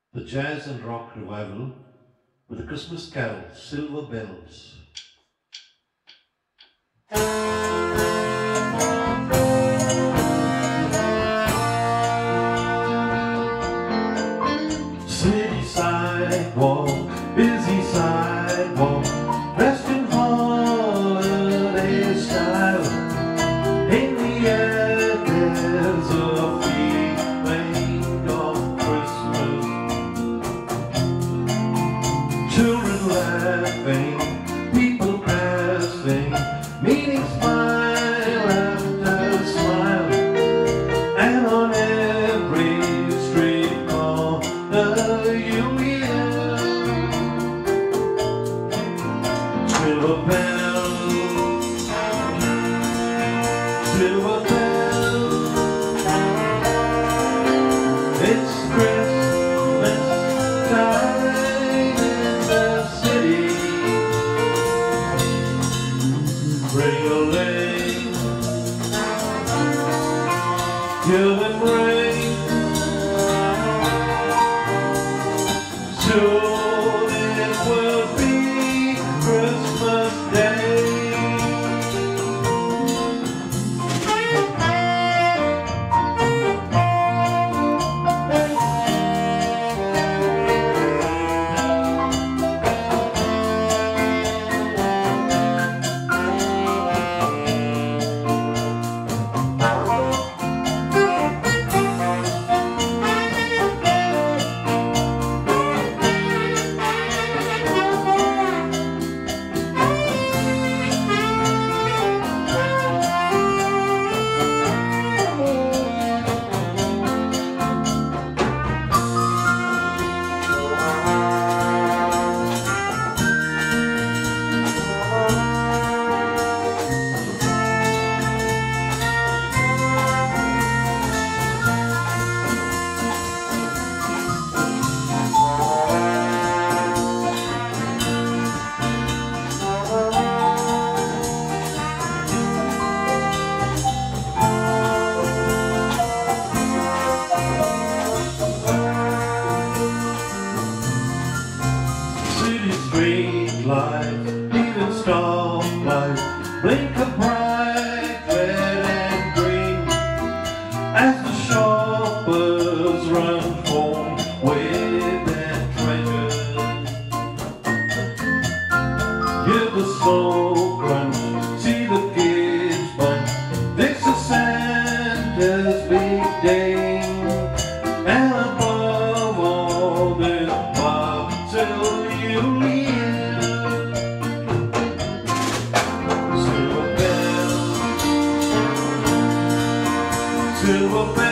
the jazz and rock revival with the Christmas carol, Silver Bells. City sidewalk, busy sidewalk, dressed in holiday style. In the air there's a feeling of Christmas. Children laughing, people passing, meeting smile after smile, and on every street corner you hear silver bells, silver bells. It's Christmas time in the city. Ring-a-ling, hear them ring. Soon it will be Christmas Day. City street lights, even stoplights, blink of bright red and green as the shoppers run home with their treasures. Hear the slow crunch, see the kids bunch. This is Santa's big day, and above all this pop till you hear silver bells, silver bells.